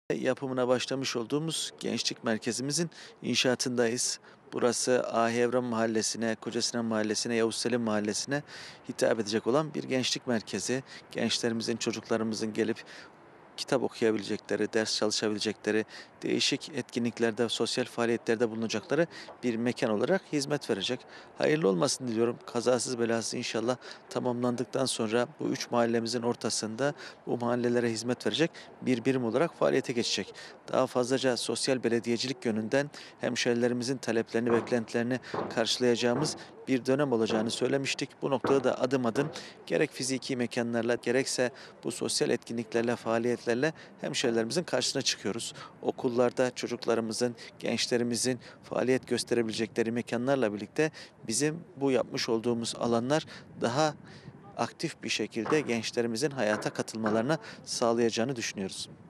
Yapımına başlamış olduğumuz gençlik merkezimizin inşaatındayız. Burası Ahi Evran Mahallesi'ne, Kocasinan Mahallesi'ne, Yavuz Selim Mahallesi'ne hitap edecek olan bir gençlik merkezi. Gençlerimizin, çocuklarımızın gelip kitap okuyabilecekleri, ders çalışabilecekleri, değişik etkinliklerde, sosyal faaliyetlerde bulunacakları bir mekan olarak hizmet verecek. Hayırlı olmasını diliyorum. Kazasız belasız inşallah tamamlandıktan sonra bu üç mahallemizin ortasında bu mahallelere hizmet verecek bir birim olarak faaliyete geçecek. Daha fazlaca sosyal belediyecilik yönünden hemşehrilerimizin taleplerini, beklentilerini karşılayacağımız bir dönem olacağını söylemiştik. Bu noktada da adım adım gerek fiziki mekanlarla gerekse bu sosyal etkinliklerle, faaliyetlerle hemşehrilerimizin karşısına çıkıyoruz. Okullarda çocuklarımızın, gençlerimizin faaliyet gösterebilecekleri mekanlarla birlikte bizim bu yapmış olduğumuz alanlar daha aktif bir şekilde gençlerimizin hayata katılmalarına sağlayacağını düşünüyoruz.